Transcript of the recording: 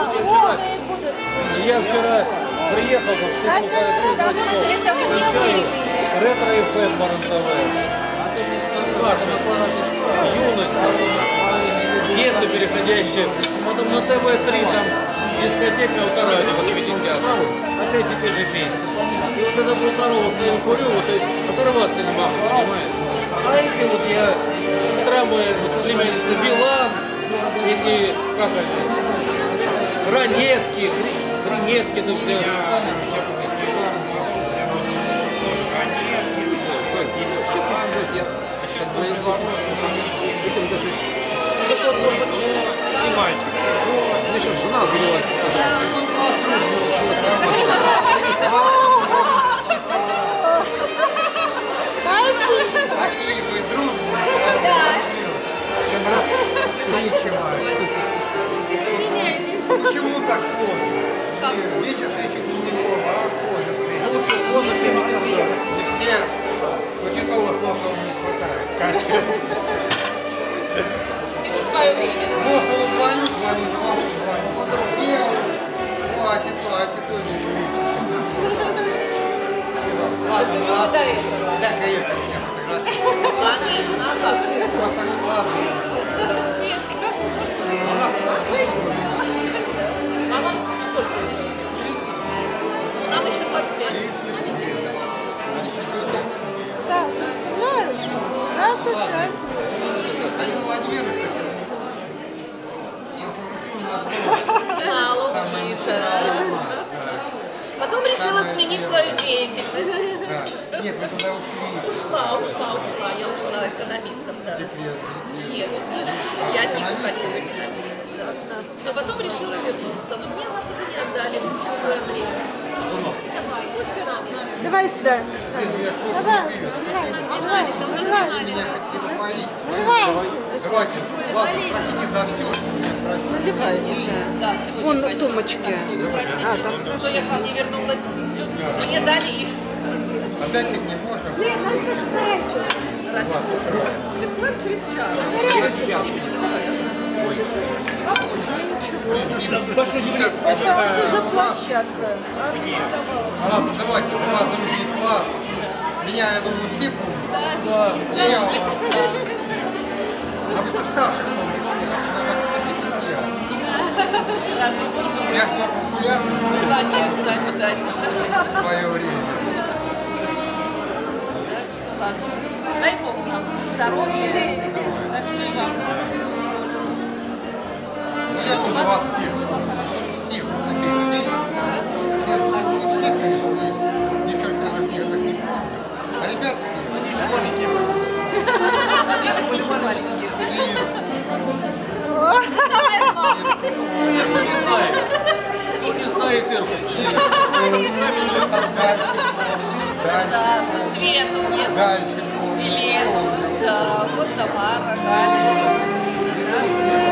Я вчера приехал, включаю ретро и фэн Барантовая. Юность, детство переходящее. Потом на ТВ-3 там дискотека Авторадио 80-х. Опять и те же песни. И вот это полтора стою, курю, вот и оторваться не могу, понимаешь? А эти вот я, сестра моя, вот племянница Билан, эти, как это, ранетки, хренетки, ну все. Честно сказать, я как бы этим даже и мальчик. У меня сейчас жена завелась. Какие вы дружные. Почему так поздно? Вечер встречи Кузнецова, а позже встречи. И все, Кутикова слова не хватает. Всему свое время. Голосову звоню, звоню. Хватит, тоже вечер. Ладно. Дай-ка Ирка меня фотографирует. Конечно, а как? Просто ладно. А вам сколько? 30. Нам еще 25. 31. Да, знаешь, надо чай. Алина Владимировна, Мало умница. Потом решила сменить свою деятельность. да. Нет, вы туда ушли. Ушла. Я ушла экономистом, да. Нет, я не хотела экономистом, да. Но потом решила вернуться. Но мне вас уже не отдали в новое время. Давай, вот сюда с нами. Давай сюда. Давай. Меня хотели поить. Давай. Давайте, ладно, простите за все. Наливай. Да, сегодня Вон пойдем. тумочки. А, там Что я Саша. к вам не вернулась. Мне дали их. Отдайте мне можно. Бесплатно через час. Димочка, давай. Большой еврейский. Это уже площадка. Ладно, давайте, за вас дружный класс. Меня, я думаю, все помнят. Да. А вы кто старше помните? Разве можно? Я же популярный Конечно, обязательно. в свое время. Так что ладно. Дай Бог нам здоровья. Так что и вам. Ну, я тоже вас всех. Всех. Такие все лица. Все знания. Не все, конечно, есть. Девчонки нас некоторых не помню. А ребят все. Девочки еще маленькие. Кто не знает Ирку? Даша, Свету, нет? Дальше. Елену, да, вот Тамара, Галя.